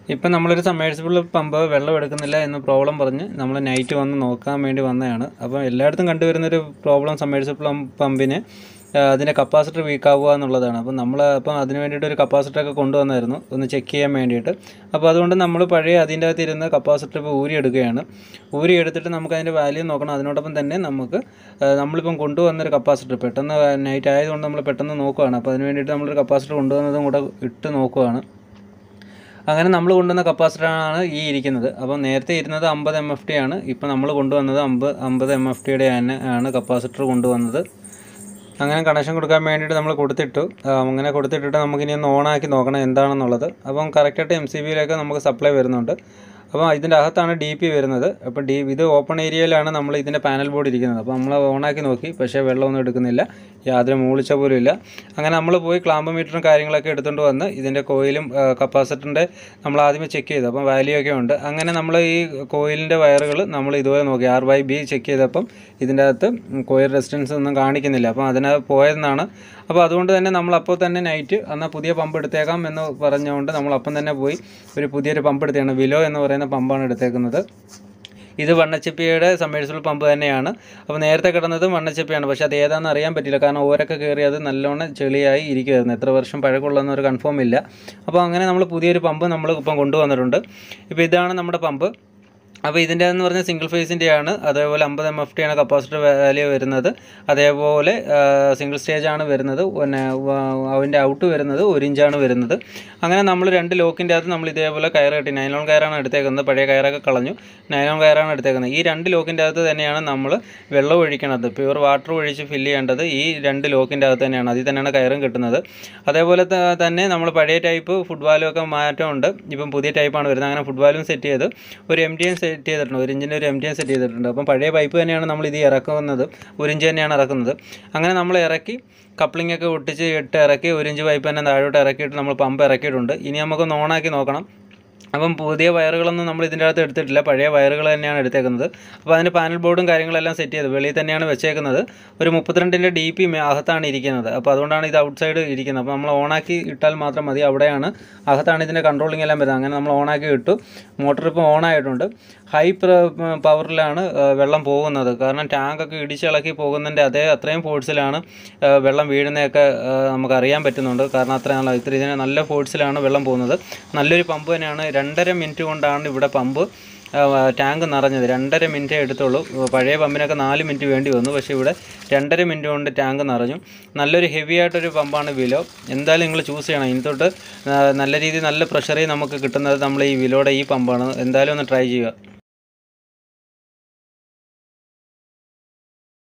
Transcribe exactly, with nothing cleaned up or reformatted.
ഇപ്പം നമ്മളൊരു submersible pump വെള്ളം എടുക്കുന്നില്ല എന്ന പ്രോബ്ലം പറഞ്ഞ് നമ്മൾ നൈറ്റ് വന്ന് നോക്കാൻ വേണ്ടി വന്നതാണ്. അപ്പോൾ എല്ലായിടത്തും കണ്ടുവരുന്നൊരു പ്രോബ്ലം സബ്മേഴ്സിബിൾ പമ്പിന് അതിൻ്റെ കപ്പാസിറ്റർ വീക്കാവുക എന്നുള്ളതാണ്. അപ്പോൾ നമ്മൾ അപ്പം അതിന് വേണ്ടിയിട്ട് ഒരു കപ്പാസിറ്ററൊക്കെ കൊണ്ടുവന്നായിരുന്നു ഒന്ന് ചെക്ക് ചെയ്യാൻ വേണ്ടിയിട്ട്. അപ്പോൾ അതുകൊണ്ട് നമ്മൾ പഴയ അതിൻ്റെ അകത്ത് ഇരുന്ന കപ്പാസിറ്റർ ഇപ്പോൾ ഊരിയെടുക്കുകയാണ്. ഊരി എടുത്തിട്ട് നമുക്ക് അതിൻ്റെ വാല്യൂ നോക്കണം. അതിനോടൊപ്പം തന്നെ നമുക്ക് നമ്മളിപ്പം കൊണ്ടുവന്നൊരു കപ്പാസിറ്റർ പെട്ടെന്ന് നൈറ്റ് ആയതുകൊണ്ട് നമ്മൾ പെട്ടെന്ന് നോക്കുകയാണ്. അപ്പോൾ അതിന് വേണ്ടിയിട്ട് നമ്മളൊരു കപ്പാസിറ്റർ കൊണ്ടുവന്നതും കൂടെ ഇട്ട് നോക്കുകയാണ്. അങ്ങനെ നമ്മൾ കൊണ്ടുവന്ന കപ്പാസിറ്ററാണ് ഈ ഇരിക്കുന്നത്. അപ്പോൾ നേരത്തെ ഇരുന്നത് അമ്പത് എം എഫ് ടി ആണ്. ഇപ്പോൾ നമ്മൾ കൊണ്ടുവന്നത് അമ്പത് അമ്പത് എം എഫ് ടിയുടെ തന്നെ ആണ് കപ്പാസിറ്റർ കൊണ്ടുവന്നത്. അങ്ങനെ കണക്ഷൻ കൊടുക്കാൻ വേണ്ടിയിട്ട് നമ്മൾ കൊടുത്തിട്ടു. അങ്ങനെ കൊടുത്തിട്ടിട്ട് നമുക്കിനി ഒന്ന് ഓണാക്കി നോക്കണം എന്താണെന്നുള്ളത്. അപ്പം കറക്റ്റായിട്ട് എം സി ബിയിലേക്ക് നമുക്ക് സപ്ലൈ വരുന്നുണ്ട്. അപ്പോൾ ഇതിൻ്റെ അകത്താണ് ഡി പി വരുന്നത്. അപ്പോൾ ഡി ഇത് ഓപ്പൺ ഏരിയയിലാണ് നമ്മൾ ഇതിൻ്റെ പാനൽ ബോർഡ് ഇരിക്കുന്നത്. അപ്പോൾ നമ്മൾ ഓണാക്കി നോക്കി, പക്ഷേ വെള്ളമൊന്നും എടുക്കുന്നില്ല, യാതൊരു മൂളിച്ച പോലും ഇല്ല. അങ്ങനെ നമ്മൾ പോയി ക്ലാമ്പ് മീറ്ററും കാര്യങ്ങളൊക്കെ എടുത്തുകൊണ്ട് വന്ന് ഇതിൻ്റെ കോയിലും കപ്പാസിറ്ററിൻ്റെ നമ്മൾ ആദ്യമേ ചെക്ക് ചെയ്തു. അപ്പം വാല്യൂ ഒക്കെ ഉണ്ട്. അങ്ങനെ നമ്മൾ ഈ കോയിലിൻ്റെ വയറുകൾ നമ്മൾ ഇതുപോലെ നോക്കി ആർ ബൈ ബി ചെക്ക് ചെയ്തപ്പം ഇതിൻ്റെ അകത്ത് കോയിൽ റെസിസ്റ്റൻസ് ഒന്നും കാണിക്കുന്നില്ല. അപ്പം അതിനകത്ത് പോയതെന്നാണ്. അപ്പോൾ അതുകൊണ്ട് തന്നെ നമ്മളപ്പോൾ തന്നെ നൈറ്റ് എന്നാൽ പുതിയ പമ്പ് എടുത്തേക്കാം എന്ന് പറഞ്ഞുകൊണ്ട് നമ്മളപ്പം തന്നെ പോയി ഒരു പുതിയൊരു പമ്പ് എടുത്തതാണ്. വിലോ എന്ന് പറയുന്ന പമ്പാണ് എടുത്തേക്കുന്നത്. ഇത് വൺ എച്ച് പിയുടെ സബ്മേഴ്സിബിൾ പമ്പ് തന്നെയാണ്. അപ്പോൾ നേരത്തെ കിടന്നത് വൺ എച്ച് പിയാണ്. പക്ഷേ അത് ഏതാണെന്ന് അറിയാൻ പറ്റില്ല. കാരണം ഓരൊക്കെ കയറി അത് നല്ലോണം ചെളിയായി ഇരിക്കുമായിരുന്നു. എത്ര വർഷം പഴക്കമുള്ളതെന്നൊരു കൺഫേം ഇല്ല. അപ്പോൾ അങ്ങനെ നമ്മൾ പുതിയൊരു പമ്പ് നമ്മൾ ഇപ്പം കൊണ്ടുവന്നിട്ടുണ്ട്. ഇപ്പോൾ ഇതാണ് നമ്മുടെ പമ്പ്. അപ്പോൾ ഇതിൻ്റെ എന്ന് പറഞ്ഞാൽ സിംഗിൾ ഫേസിൻ്റെയാണ്. അതേപോലെ അമ്പത് എം എഫ് ടി ആണ് കപ്പാസിറ്റർ വാല്യൂ വരുന്നത്. അതേപോലെ സിംഗിൾ സ്റ്റേജ് ആണ് വരുന്നത്. പിന്നെ അതിൻ്റെ ഔട്ട് വരുന്നത് ഒരു ഇഞ്ചാണ് വരുന്നത്. അങ്ങനെ നമ്മൾ രണ്ട് ലോക്കിൻ്റെ അകത്ത് നമ്മൾ ഇതേപോലെ കയർ കെട്ടി, നൈലോൺ കയറാണ് എടുത്തേക്കുന്നത്. പഴയ കയറൊക്കെ കളഞ്ഞു, നൈലോൺ കയറാണ് എടുത്തേക്കുന്നത്. ഈ രണ്ട് ലോക്കിൻ്റെ അകത്ത് തന്നെയാണ് നമ്മൾ വെള്ളം ഒഴിക്കണത്. പ്യുവർ വാട്ടർ ഒഴിച്ച് ഫില്ല് ചെയ്യേണ്ടത് ഈ രണ്ട് ലോക്കിൻ്റെ അകത്ത് തന്നെയാണ്. അതിൽ തന്നെയാണ് കയറും കിട്ടുന്നത്. അതേപോലെ തന്നെ നമ്മൾ പഴയ ടൈപ്പ് ഫുഡ് വാലും ഒക്കെ മാറ്റമുണ്ട്. ഇപ്പം പുതിയ ടൈപ്പാണ് വരുന്നത്. അങ്ങനെ ഫുഡ് വാലും സെറ്റ് ചെയ്ത് ഒരു എം ടി എൻ സെറ്റ് ചെയ്തിട്ടുണ്ട്. ഒരു ഇഞ്ചിൻ്റെ ഒരു എം ടി എൻ സെറ്റ് ചെയ്തിട്ടുണ്ട്. അപ്പം പഴയ പൈപ്പ് തന്നെയാണ് നമ്മൾ ഇത് ഇറക്കുന്നത്. ഒരു ഇഞ്ച് തന്നെയാണ് ഇറക്കുന്നത്. അങ്ങനെ നമ്മൾ ഇറക്കി കപ്ലിംഗ് ഒക്കെ ഒട്ടിച്ച് ഇട്ട് ഇറക്കി ഒരു ഇഞ്ച് പൈപ്പ് തന്നെ താഴോട്ട് ഇറക്കിയിട്ട് നമ്മൾ പമ്പ് ഇറക്കിയിട്ടുണ്ട്. ഇനി നമുക്കൊന്ന് ഓണാക്കി നോക്കണം. അപ്പം പുതിയ വയറുകളൊന്നും നമ്മൾ ഇതിൻ്റെ അകത്ത് എടുത്തിട്ടില്ല, പഴയ വയറുകൾ തന്നെയാണ് എടുത്തേക്കുന്നത്. അപ്പോൾ അതിൻ്റെ പാനൽ ബോർഡും കാര്യങ്ങളെല്ലാം സെറ്റ് ചെയ്ത് വെളിയിൽ തന്നെയാണ് വെച്ചേക്കുന്നത്. ഒരു മുപ്പത്തിരണ്ടിൻ്റെ ഡി പി അകത്താണ് ഇരിക്കുന്നത്. അപ്പോൾ അതുകൊണ്ടാണ് ഇത് ഔട്ട് സൈഡ് ഇരിക്കുന്നത്. അപ്പോൾ നമ്മൾ ഓണാക്കി ഇട്ടാൽ മാത്രം മതി. അവിടെയാണ് അകത്താണ് ഇതിൻ്റെ കൺട്രോളിംഗ് എല്ലാം വരുന്നത്. അങ്ങനെ നമ്മൾ ഓണാക്കി ഇട്ടു. മോട്ടർ ഇപ്പോൾ ഓണായിട്ടുണ്ട്. ഹൈ പവറിലാണ് വെള്ളം പോകുന്നത്. കാരണം ടാങ്കൊക്കെ ഇടിച്ചിളക്കി പോകുന്നതിൻ്റെ അതേ അത്രയും ഫോഴ്സിലാണ് വെള്ളം വീഴുന്നതൊക്കെ നമുക്കറിയാൻ പറ്റുന്നുണ്ട്. കാരണം അത്ര നല്ല ഇത്ര ഇതിന് നല്ല ഫോഴ്സിലാണ് വെള്ളം പോകുന്നത്. നല്ലൊരു പമ്പ് തന്നെയാണ്. രണ്ടര മിനിറ്റ് കൊണ്ടാണ് ഇവിടെ പമ്പ് ടാങ്ക് നിറഞ്ഞത്. രണ്ടര മിനിറ്റേ എടുത്തുള്ളൂ. പഴയ പമ്പിനൊക്കെ നാല് മിനിറ്റ് വേണ്ടി വന്നു. പക്ഷേ ഇവിടെ രണ്ടര മിനിറ്റ് കൊണ്ട് ടാങ്ക് നിറഞ്ഞു. നല്ലൊരു ഹെവി ആയിട്ടൊരു പമ്പാണ് വിലോ. എന്തായാലും നിങ്ങൾ ചൂസ് ചെയ്യണം. ഇനി തൊട്ട് നല്ല രീതിയിൽ നല്ല പ്രഷറിൽ നമുക്ക് കിട്ടുന്നത് നമ്മൾ ഈ വിലോയുടെ ഈ പമ്പാണ്. എന്തായാലും ഒന്ന് ട്രൈ ചെയ്യുക.